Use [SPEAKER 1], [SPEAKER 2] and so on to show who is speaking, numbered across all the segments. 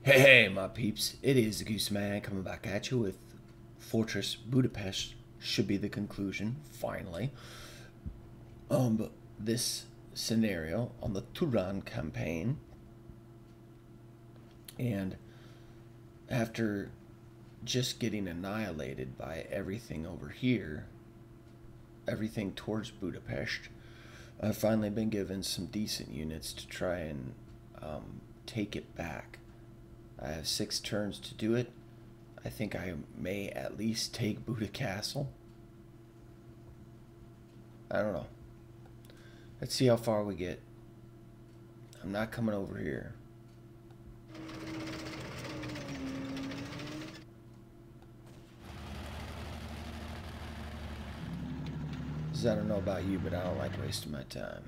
[SPEAKER 1] Hey, my peeps, it is the Goose Man coming back at you with Fortress Budapest should be the conclusion, finally. This scenario on the Turan campaign. And after just getting annihilated by everything over here, everything towards Budapest, I've finally been given some decent units to try and take it back. I have 6 turns to do it. I think I may at least take Buda Castle. I don't know. Let's see how far we get. I'm not coming over here. Because I don't know about you, but I don't like wasting my time.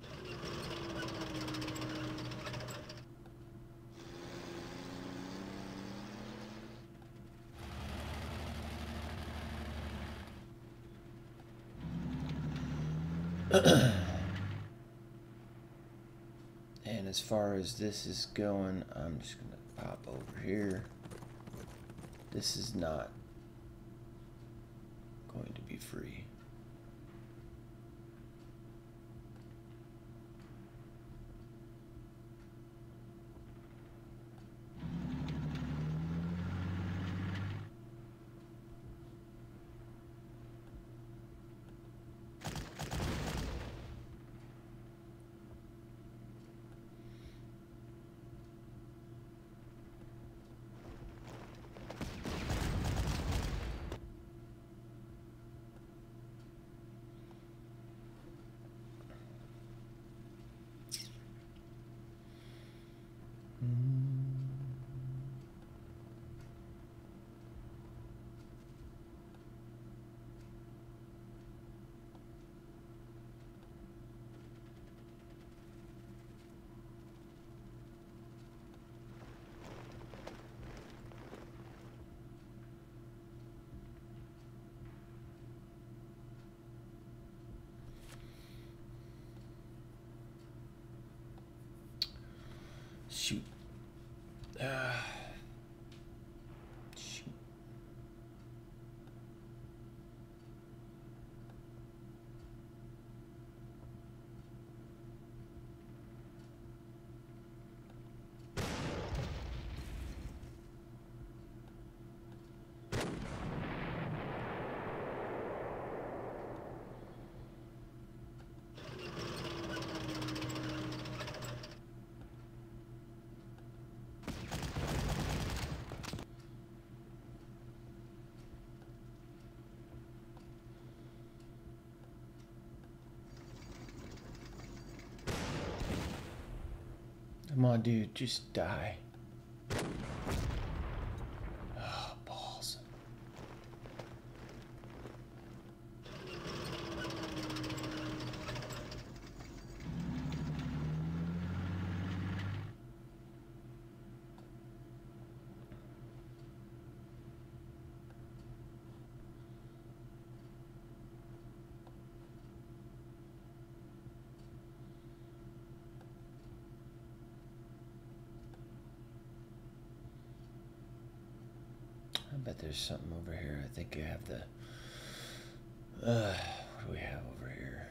[SPEAKER 1] And as far as this is going, I'm just going to pop over here. This is not going to be free. Shoot. Shoot. Come on, dude, just die. Oh, balls. I bet there's something over here. I think I have the... what do we have over here?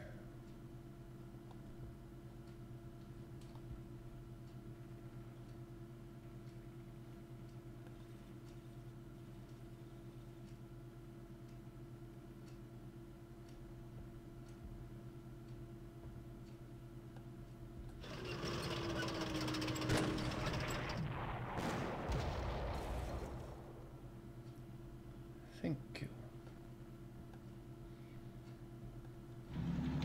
[SPEAKER 1] Thank you.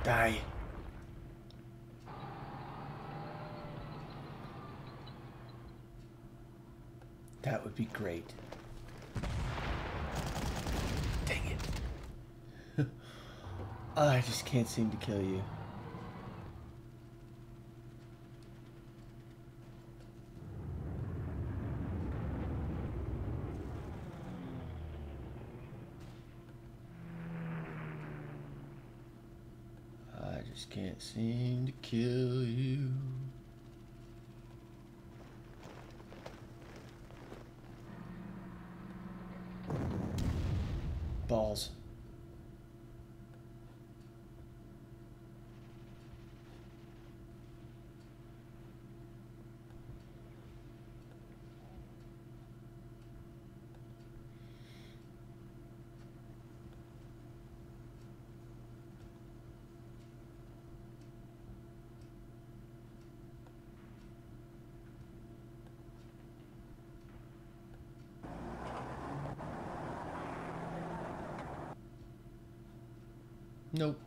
[SPEAKER 1] Die. That would be great. Dang it. Oh, I just can't seem to kill you. I just can't seem to kill you. Balls. Nope.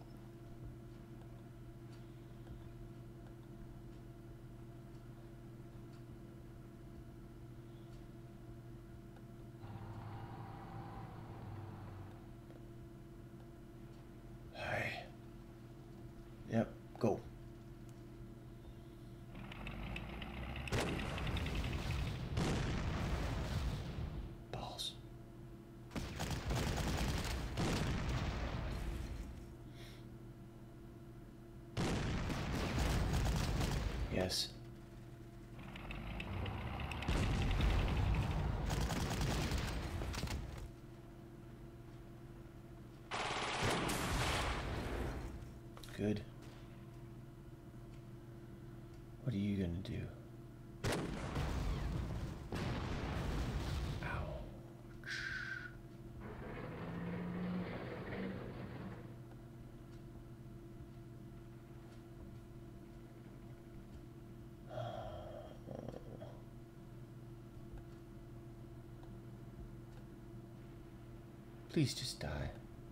[SPEAKER 1] Hey. Yep, go. Balls. Yes. Good. What are you gonna do? Ouch. Please just die.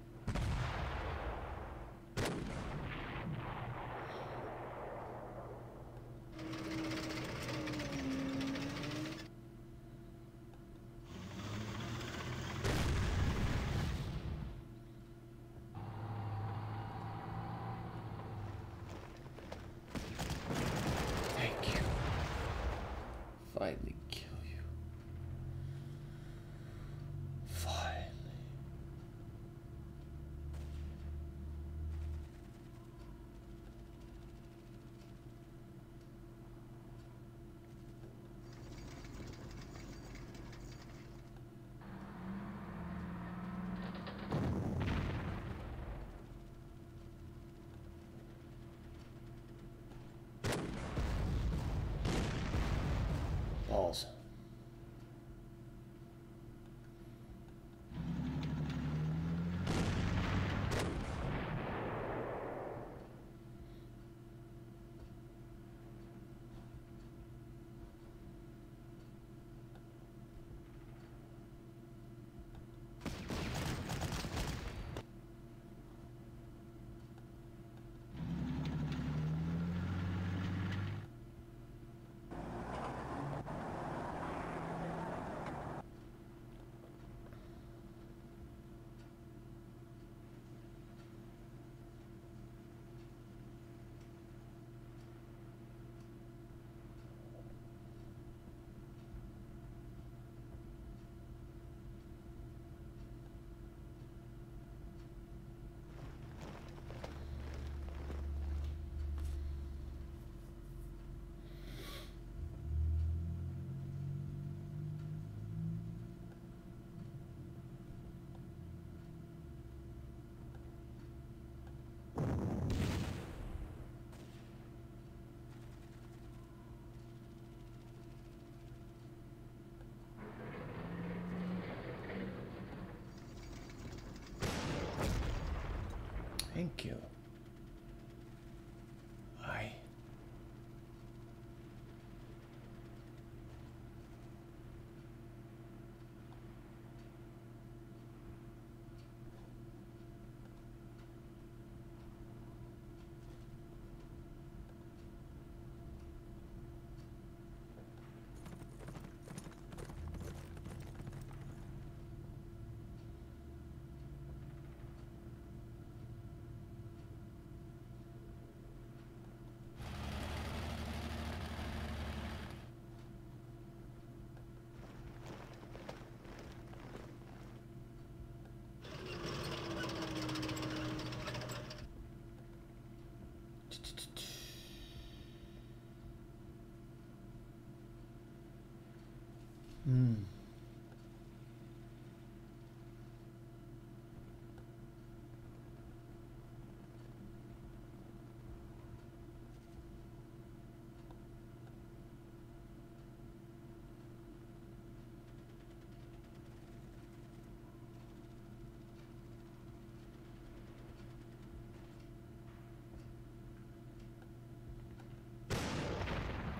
[SPEAKER 1] Thank you. Finally kill you. Finally. Balls. Thank you. I.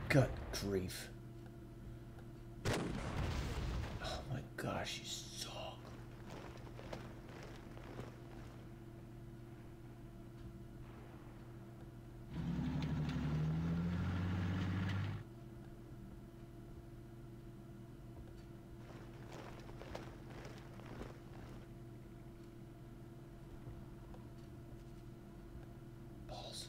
[SPEAKER 1] Good grief. Oh my gosh, you suck. Balls.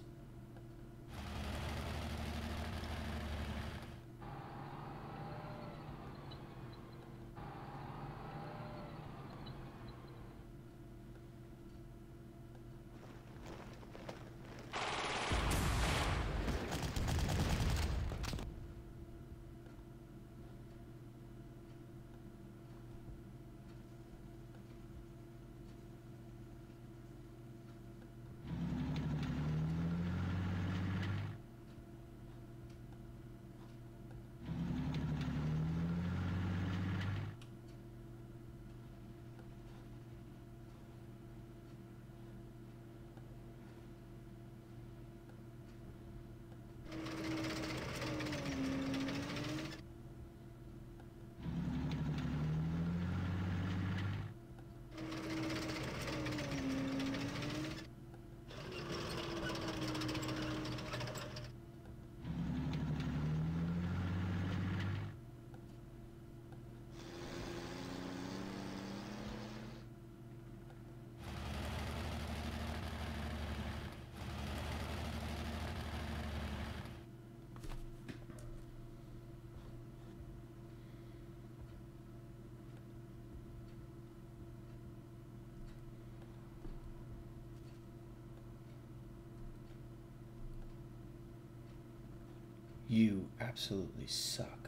[SPEAKER 1] You absolutely suck.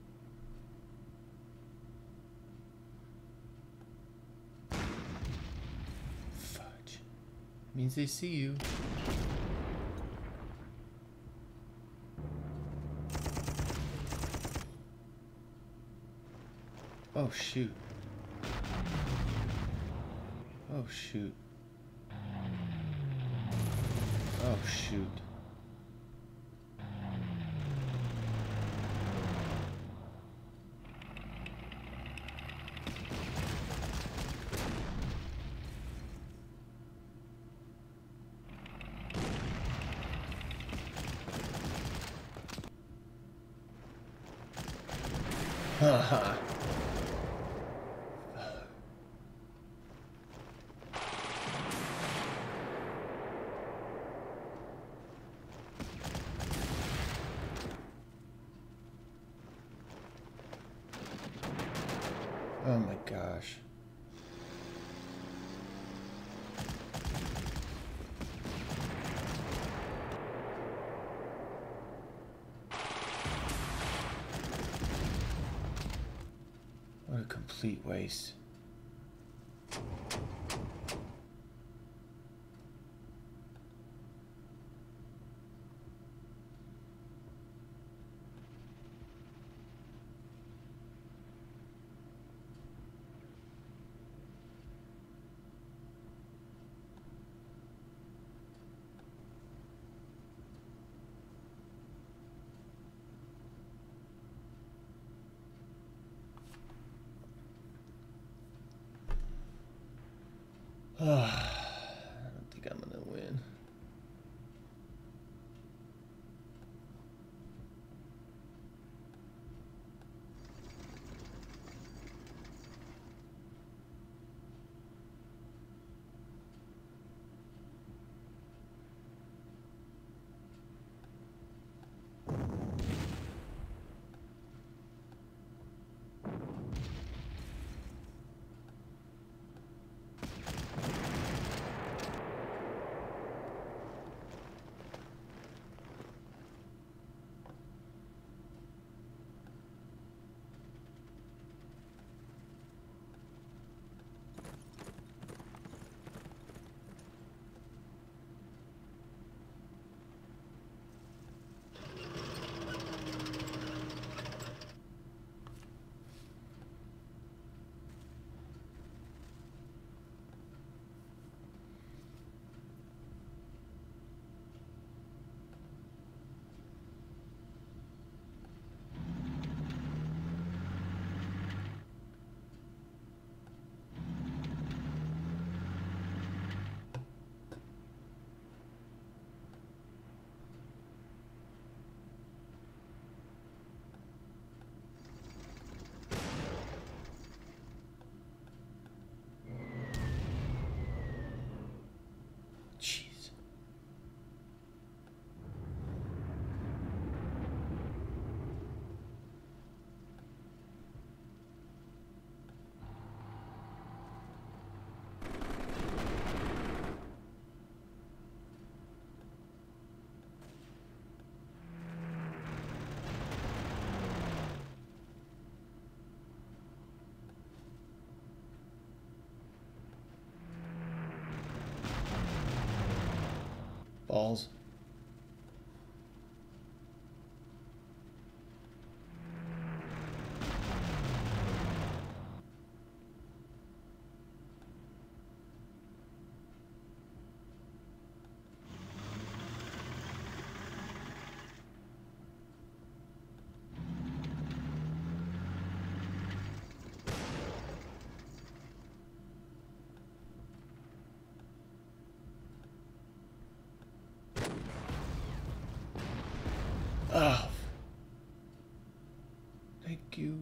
[SPEAKER 1] Fudge. Means they see you. Oh shoot. Oh shoot. Oh shoot. Haha. Oh my gosh. What a complete waste. I don't think I'm gonna win. Balls. Oh, thank you.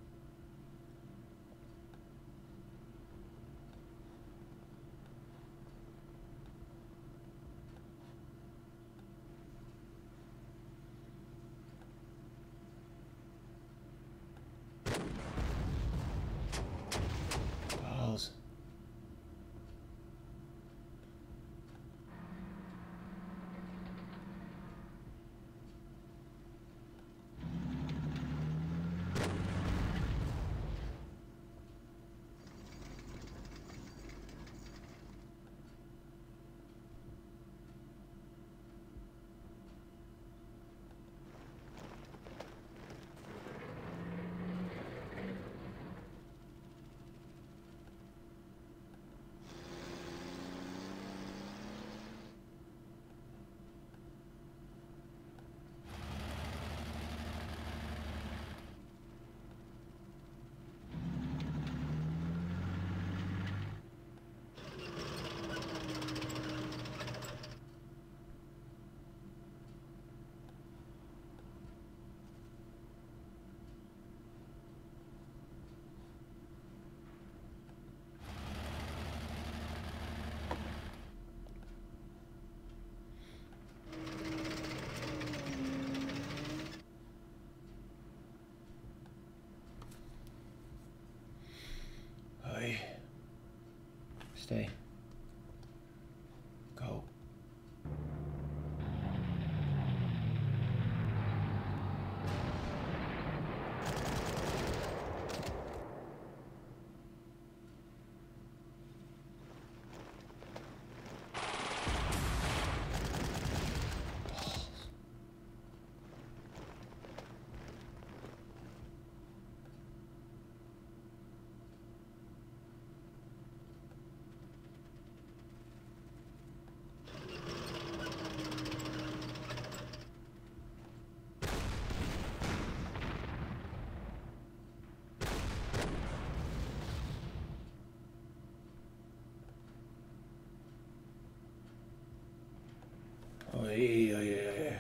[SPEAKER 1] Balls. Stay. Go. Oh, yeah.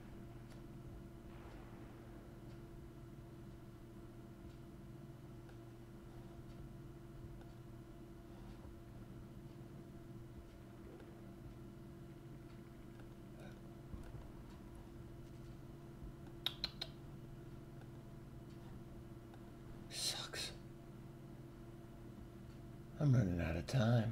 [SPEAKER 1] Sucks. I'm running out of time.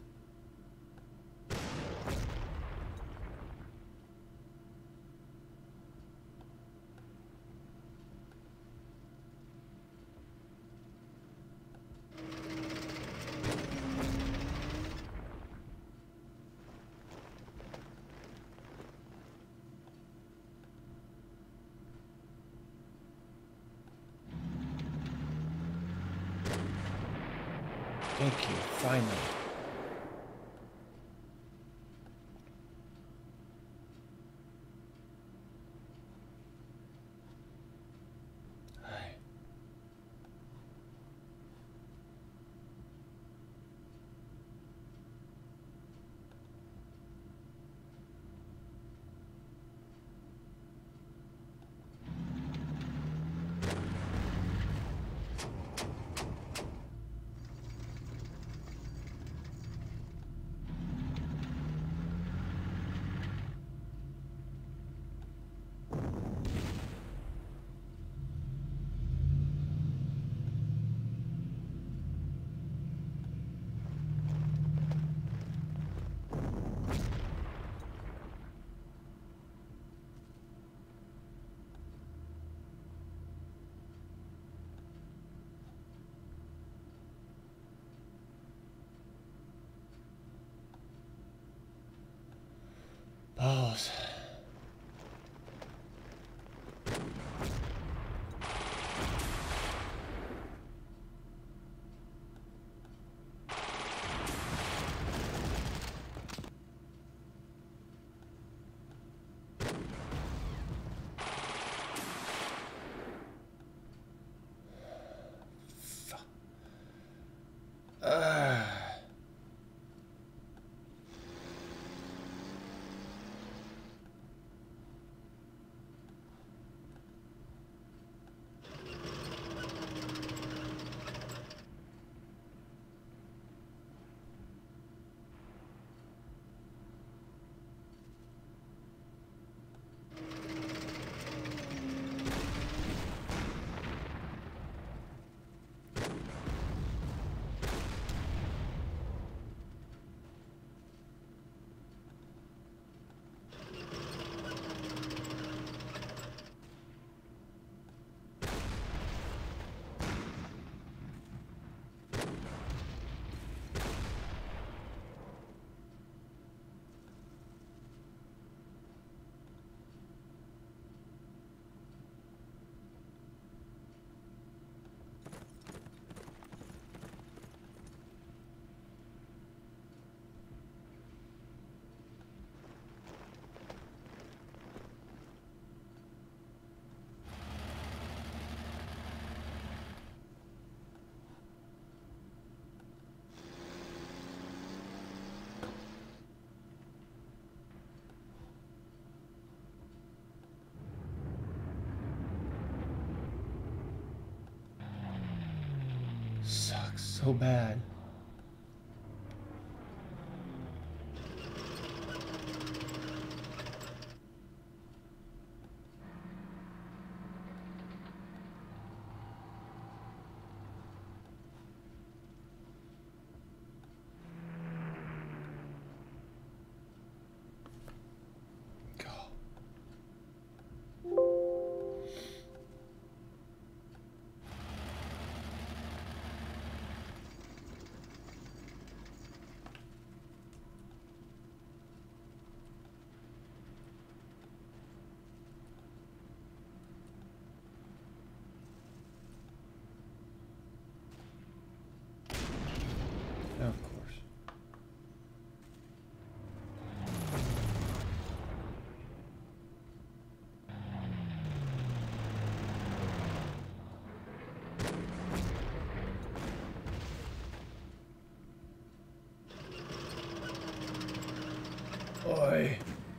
[SPEAKER 1] Thank you, finally. so bad. Of course. Oi.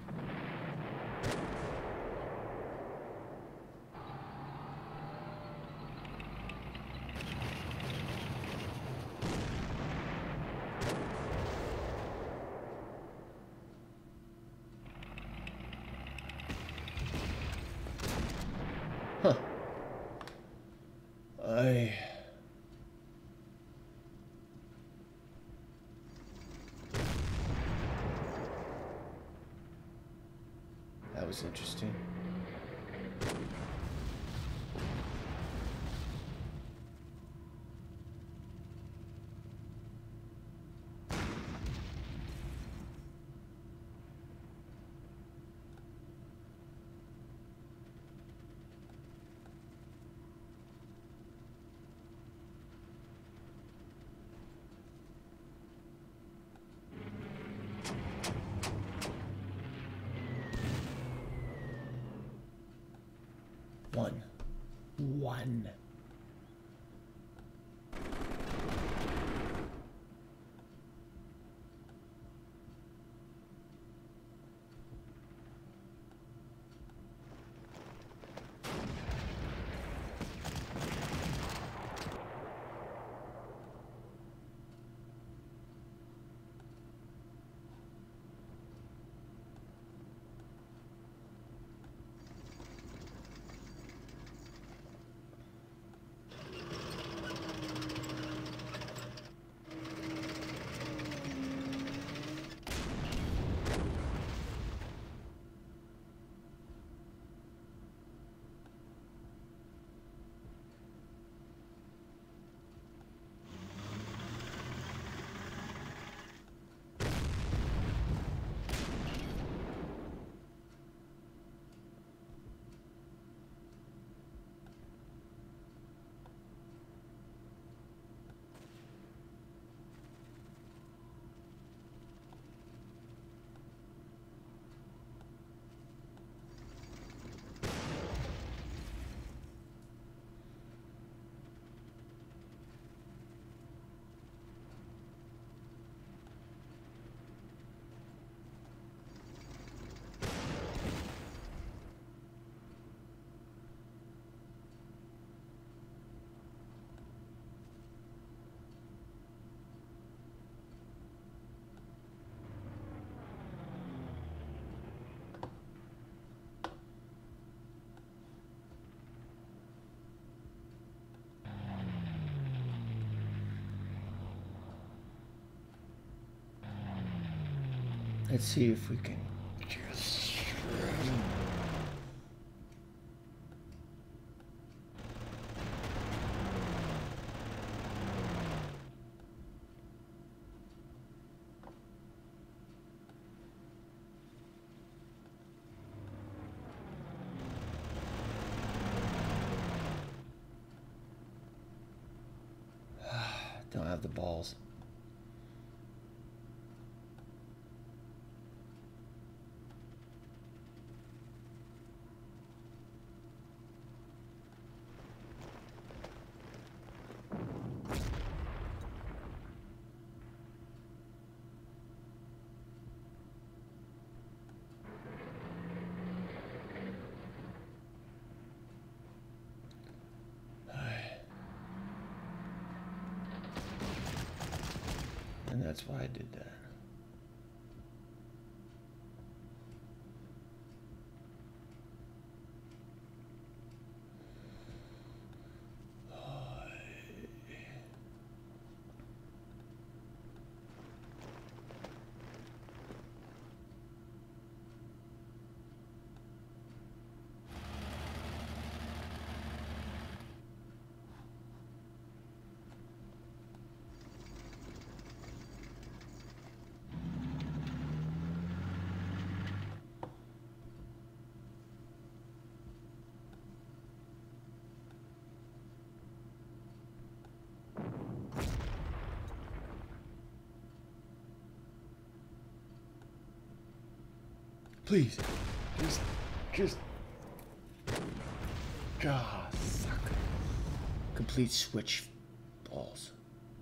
[SPEAKER 1] Huh. That was interesting. One. Let's see if we can just... Don't have the balls. And that's why I did that. Please, just, God, suck. Complete switch balls.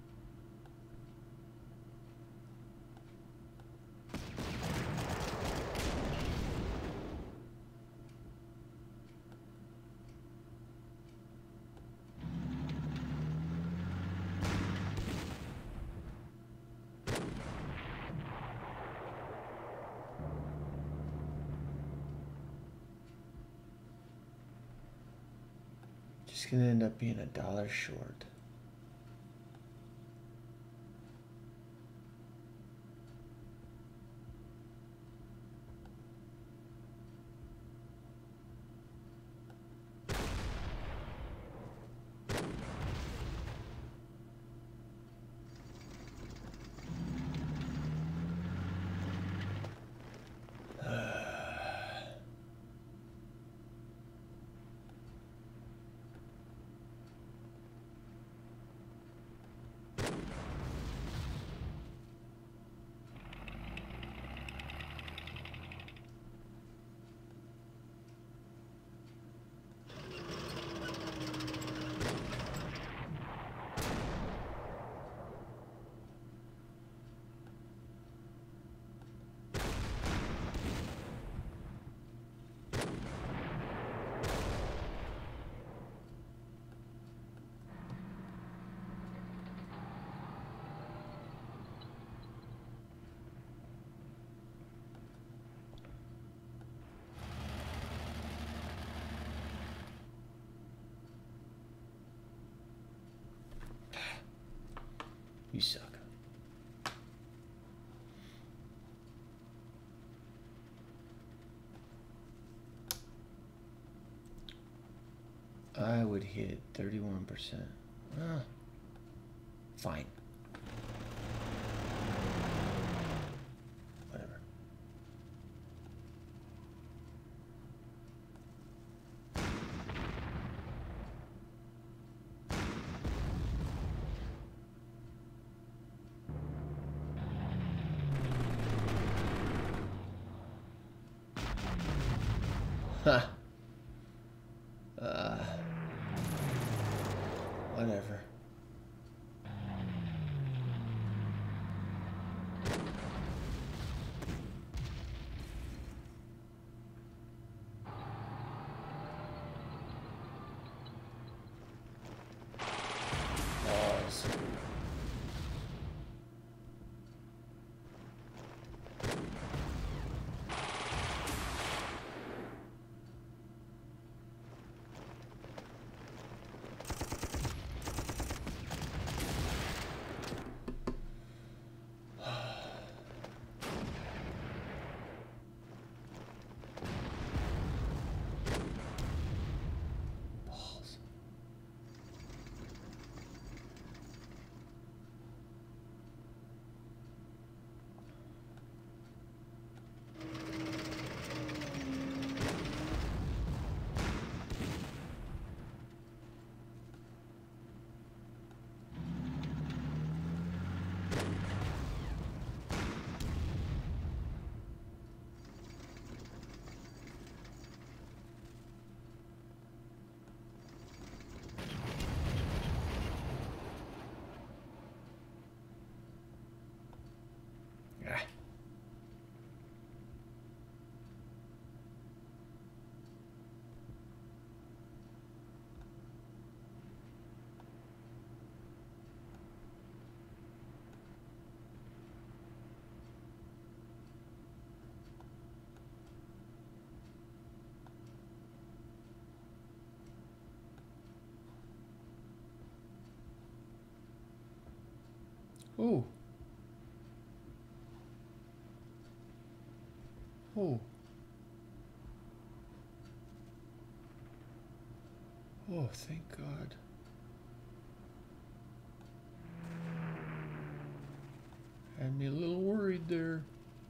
[SPEAKER 1] It's gonna end up being $1 short. You suck. I would hit 31%. Fine. Whatever. Huh. Whatever. Balls. Oh. Oh. Oh, thank God. Had me a little worried there.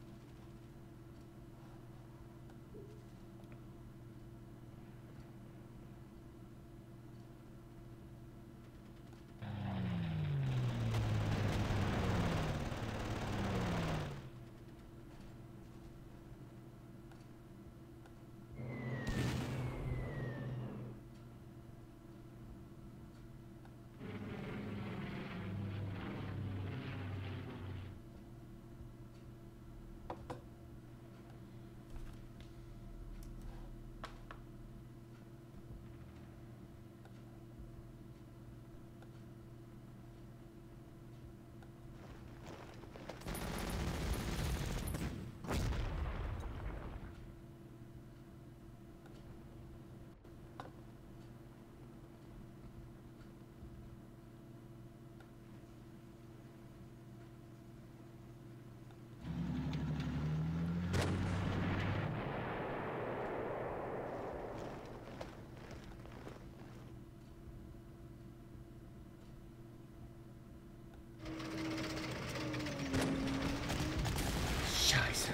[SPEAKER 1] Scheiße.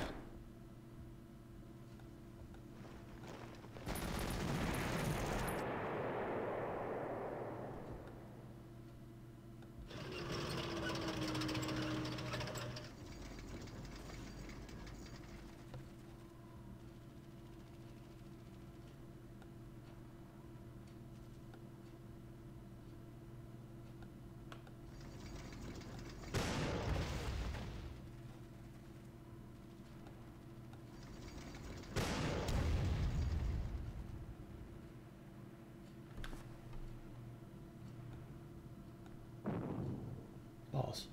[SPEAKER 1] Balls.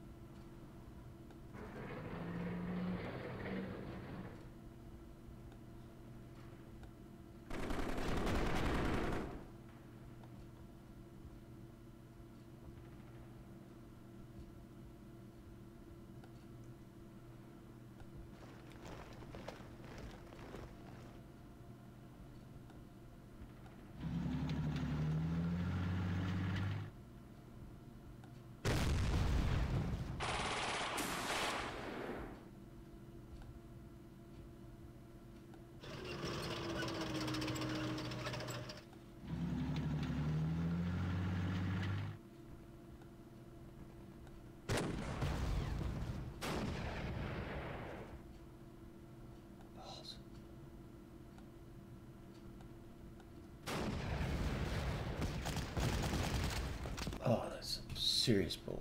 [SPEAKER 1] Oh, that's some serious bullcrap.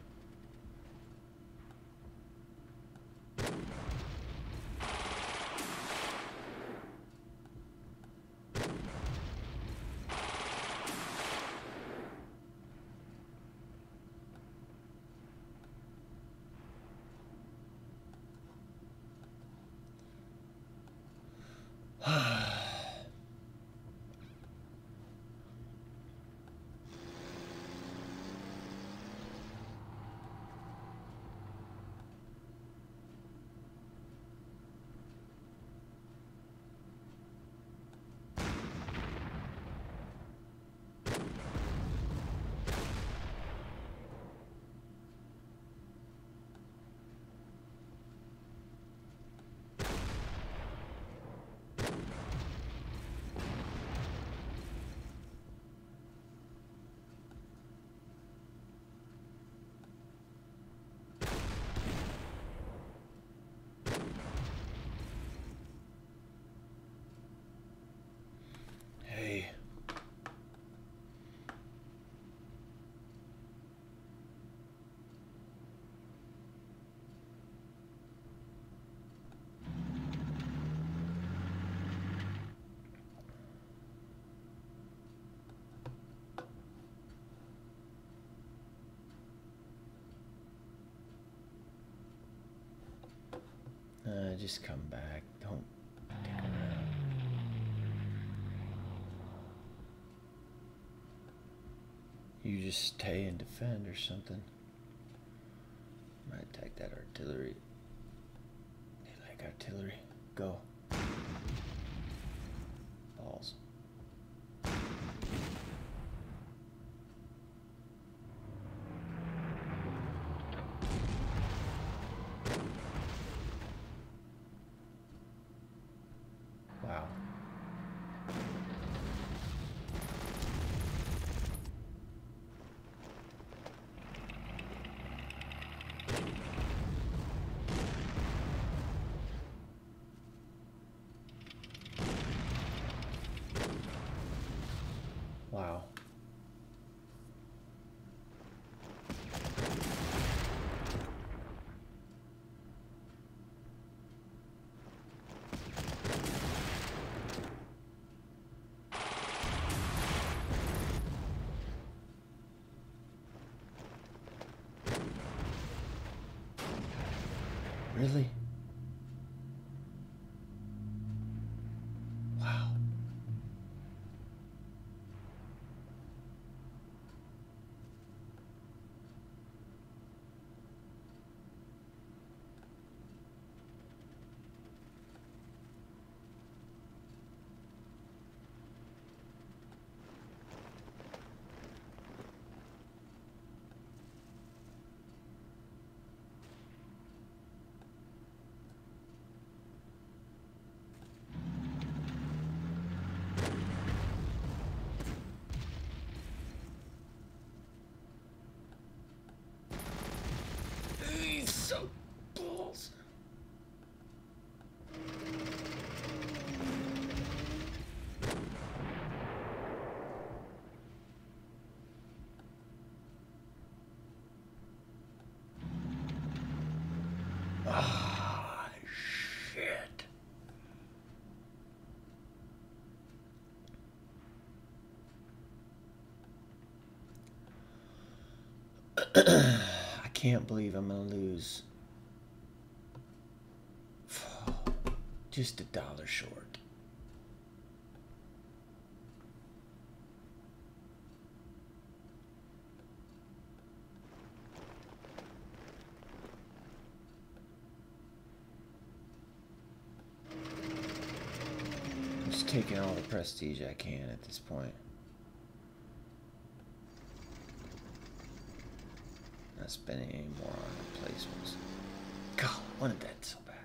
[SPEAKER 1] Hey. Just come back. Don't dick around. You just stay and defend or something. Might attack that artillery. They like artillery. Go. Balls. Wow. Wow. Really? Wow. So balls. Ah, shit. I can't believe I'm gonna lose. Just $1 short. I'm just taking all the prestige I can at this point. Not spending any more on replacements. God, I wanted that so bad.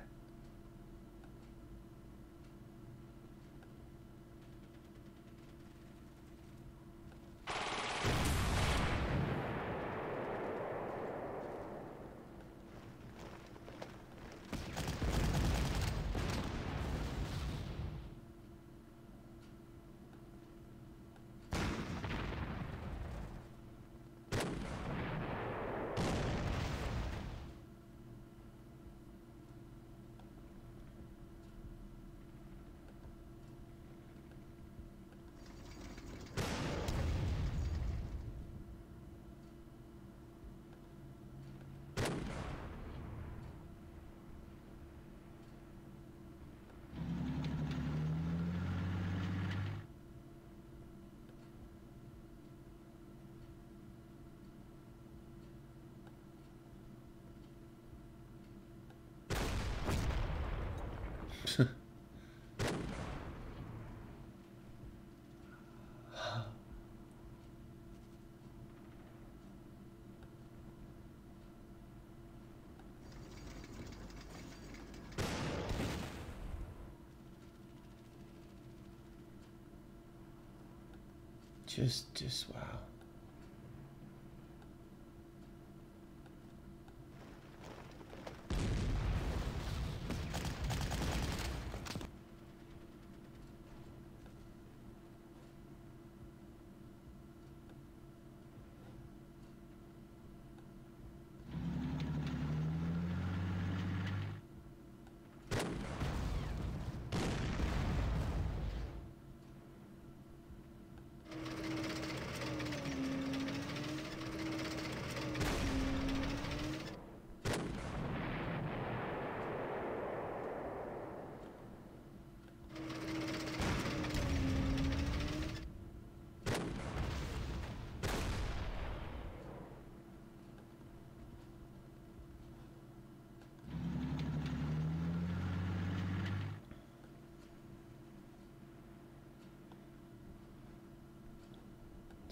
[SPEAKER 1] Just wow.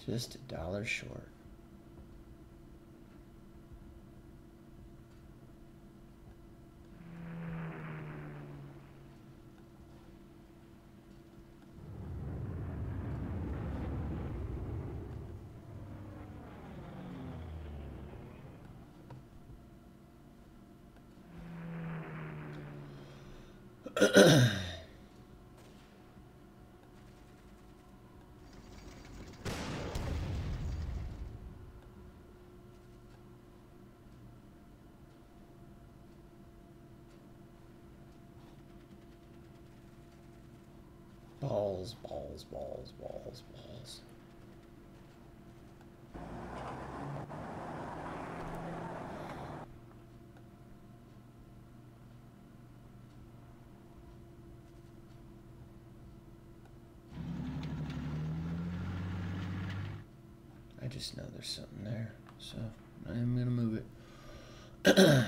[SPEAKER 1] Just $1 short. Balls, balls, balls, balls, balls. I just know there's something there, so I am gonna move it.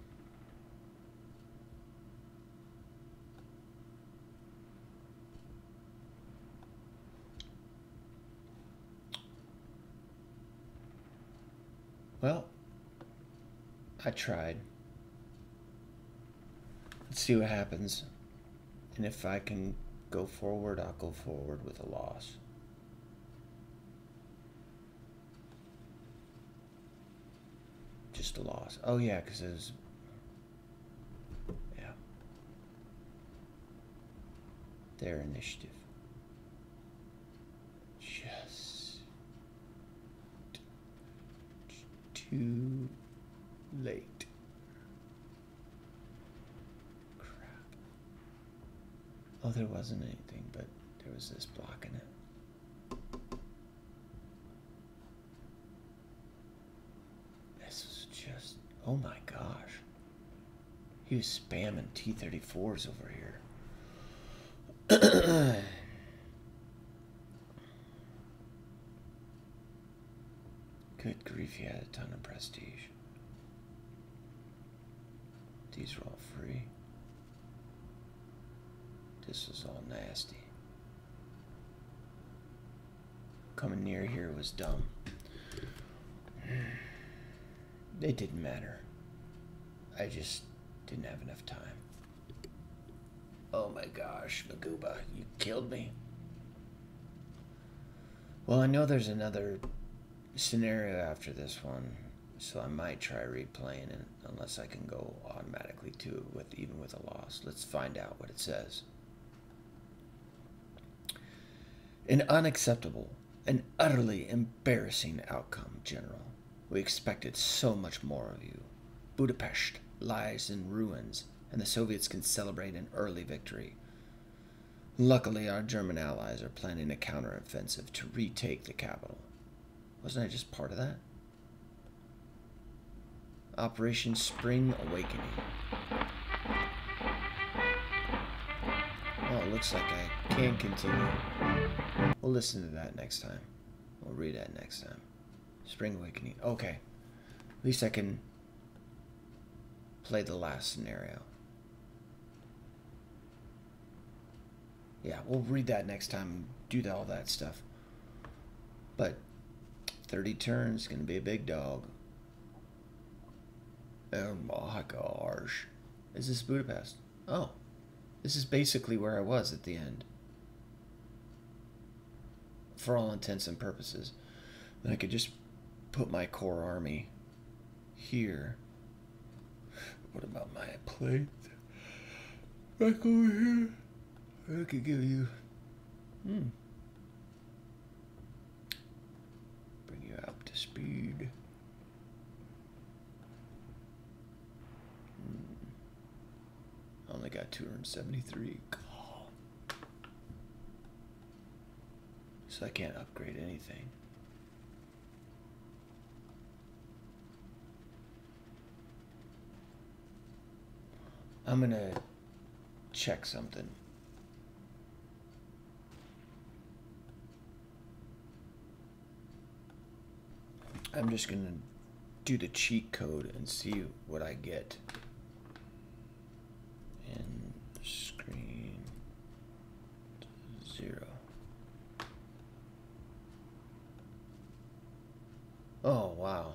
[SPEAKER 1] Well, I tried. Let's see what happens. And if I can go forward, I'll go forward with a loss. Just a loss. Oh yeah, because it was... Yeah. Their initiative. Just... too late. Crap. Oh, there wasn't anything, but there was this blocking it. This was just, oh my gosh. He was spamming T-34s over here. Good grief, he had a ton of prestige. These were all free. This was all nasty. Coming near here was dumb. It didn't matter. I just didn't have enough time. Oh my gosh, Maguba, you killed me. Well, I know there's another scenario after this one, so I might try replaying it unless I can go automatically to it even with a loss. Let's find out what it says. An unacceptable and utterly embarrassing outcome, General. We expected so much more of you. Budapest lies in ruins, and the Soviets can celebrate an early victory. Luckily, our German allies are planning a counteroffensive to retake the capital. Wasn't I just part of that? Operation Spring Awakening. Oh, it looks like I can continue. We'll listen to that next time. We'll read that next time. Spring Awakening. Okay. At least I can play the last scenario. Yeah, we'll read that next time and do all that stuff. But 30 turns is going to be a big dog. Oh my gosh. Is this Budapest? Oh. This is basically where I was at the end. For all intents and purposes. And I could just put my core army here. What about my plate? Back over here. I could give you... Bring you up to speed. Only got 273. Oh. So I can't upgrade anything. I'm gonna check something. I'm just gonna do the cheat code and see what I get. And screen 0. wow.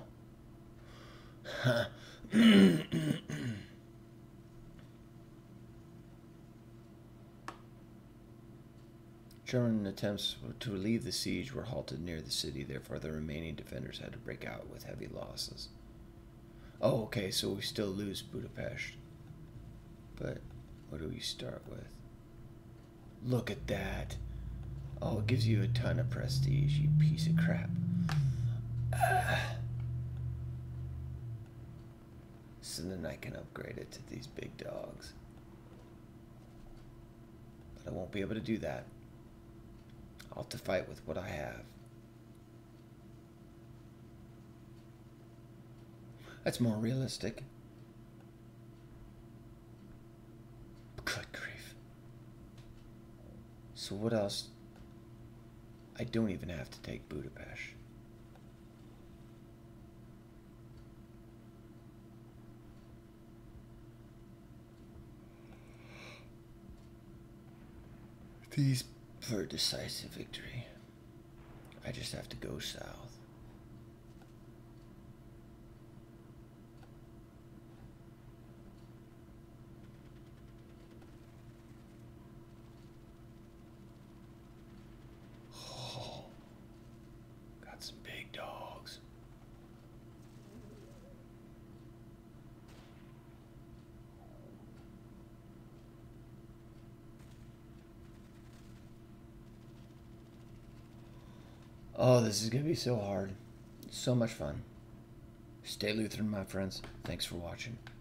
[SPEAKER 1] German attempts to relieve the siege were halted near the city, therefore the remaining defenders had to break out with heavy losses. Oh, okay, so we still lose Budapest. But what do we start with? Look at that. Oh, it gives you a ton of prestige, you piece of crap. So then I can upgrade it to these big dogs. But I won't be able to do that. I'll have to fight with what I have. That's more realistic. Good grief. So what else? I don't even have to take Budapest. These for a decisive victory. I just have to go south. Oh, got some big dogs. Oh, this is going to be so hard. So much fun. Stay Lutheran, my friends. Thanks for watching.